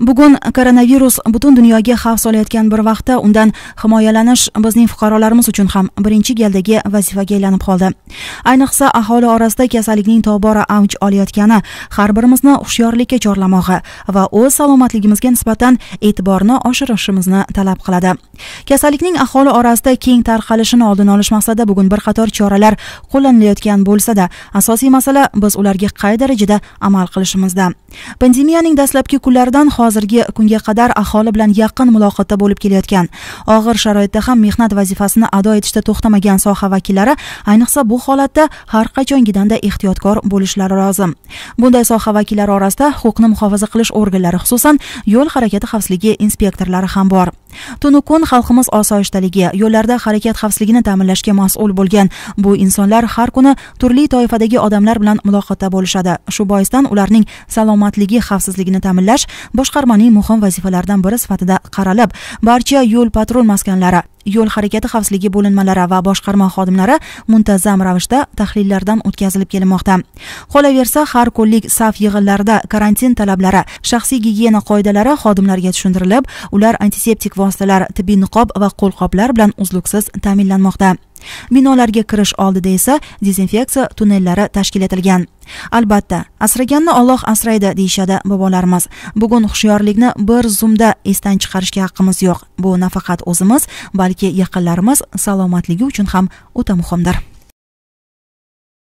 Bugun koronavirus butun dunyoga xavf solayotgan bir vaqtda undan himoyalanish bizning fuqarolarimiz uchun ham birinchi galdagi vazifaga aylanib qoldi. Ayniqsa aholi orasida kasallikning tobora avj olayotgani har birimizni hushyorlikka chorlamog'i va o'z salomatligimizga nisbatan e'tiborni oshirishimizni talab qiladi. Kasallikning aholi orasida keng tarqalishini oldini olish maqsadida bugun bir qator choralar qo'llanilayotgan bo'lsa-da, asosiy masala biz ularga qay darajada amal qilishimizda. Pandemiyaning dastlabki kunlaridan hozirgi kunga qadar aholi bilan yaqin muloqotda bo'lib kelayotgan, og'ir sharoitda ham mehnat vazifasini ado etishda to'xtamagan soha vakillari ayniqsa bu holatda har qachongidanda ehtiyotkor bo'lishlari lozim. Bunday soha vakillari orasida huquqni muhofaza qilish organlari, xususan yo'l harakati xavfsizligi inspektorlari ham bor. Tunu kun xalqimiz osoyishtaligi, yo'llarda harakat xavfsizligini ta'minlashga mas'ul bo'lgan bu insonlar har kuni turli toifadagi odamlar bilan muloqotda bo'lishadi. Shu boisdan ularning salomatligi xavfsizligini ta'minlash boshqarmaning muhim vazifalaridan biri sifatida qaralib, barcha yo'l patrul maskanlari, yo'l harakati xavfsizligi bo'linmalari va boshqarma xodimlari muntazam ravishda tahlillardan o'tkazilib kelinmoqda. Qolaversa, har kunlik saf yig'inlarida karantin talablari, shaxsiy gigiyena qoidalari xodimlarga tushuntirilib, ular antiseptik vositalar, tibbiy niqob va qo'lqoplar bilan uzluksiz ta'minlanmoqda. Binolarga kirish oldida esa dezinfeksiya tunnellari tashkil etilgan. Albatta, asraganni Alloh asraydi deyshadi bobolarimiz. Bugun hushyorlikni bir zumda esdan chiqarishga haqqimiz yo'q. Bu nafaqat o'zimiz, balki yaqinlarimiz salomatligi uchun ham o'ta muhimdir.